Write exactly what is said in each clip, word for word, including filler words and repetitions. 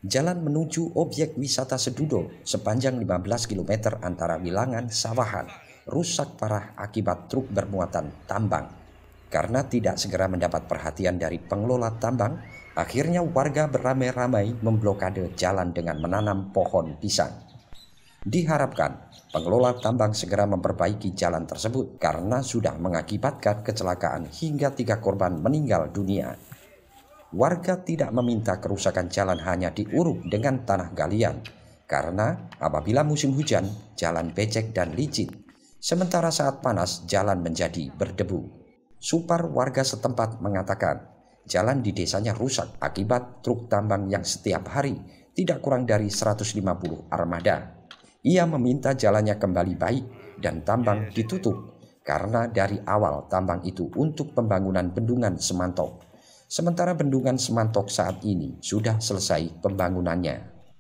Jalan menuju objek wisata Sedudo sepanjang lima belas kilometer antara Wilangan Sawahan rusak parah akibat truk bermuatan tambang. Karena tidak segera mendapat perhatian dari pengelola tambang, akhirnya warga beramai-ramai memblokade jalan dengan menanam pohon pisang. Diharapkan pengelola tambang segera memperbaiki jalan tersebut karena sudah mengakibatkan kecelakaan hingga tiga korban meninggal dunia. Warga tidak meminta kerusakan jalan hanya diuruk dengan tanah galian, karena apabila musim hujan, jalan becek dan licin. Sementara saat panas, jalan menjadi berdebu. Supar warga setempat mengatakan, jalan di desanya rusak akibat truk tambang yang setiap hari tidak kurang dari seratus lima puluh armada. Ia meminta jalannya kembali baik dan tambang ditutup, karena dari awal tambang itu untuk pembangunan bendungan Semantok. Sementara bendungan Semantok saat ini sudah selesai pembangunannya.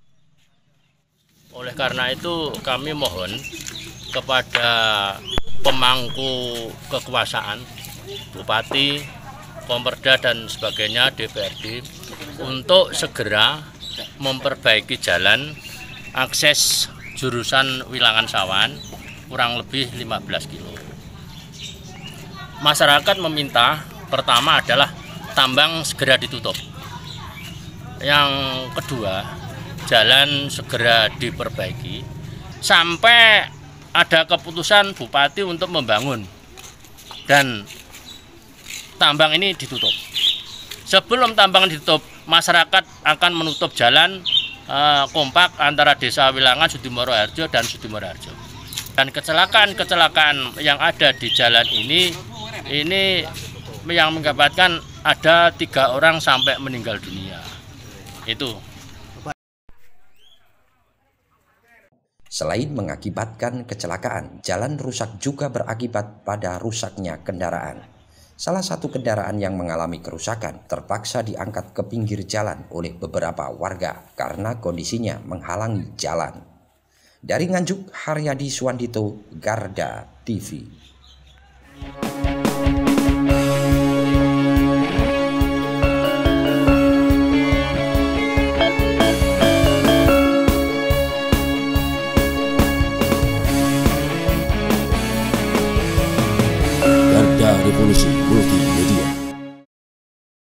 Oleh karena itu kami mohon kepada pemangku kekuasaan, Bupati, Pemperda dan sebagainya, D P R D, untuk segera memperbaiki jalan akses jurusan Wilangan Sawahan kurang lebih lima belas kilo. Masyarakat meminta pertama adalah tambang segera ditutup. Yang kedua, jalan segera diperbaiki sampai ada keputusan Bupati untuk membangun dan tambang ini ditutup. Sebelum tambang ditutup, masyarakat akan menutup jalan eh, kompak antara Desa Wilangan, Sudimoro Harjo dan Sudimoro Harjo. Dan kecelakaan-kecelakaan yang ada di jalan ini ini yang mengakibatkan ada tiga orang sampai meninggal dunia. Itu. Selain mengakibatkan kecelakaan, jalan rusak juga berakibat pada rusaknya kendaraan. Salah satu kendaraan yang mengalami kerusakan terpaksa diangkat ke pinggir jalan oleh beberapa warga karena kondisinya menghalangi jalan. Dari Nganjuk, Haryadi Suwandito, Garda T V.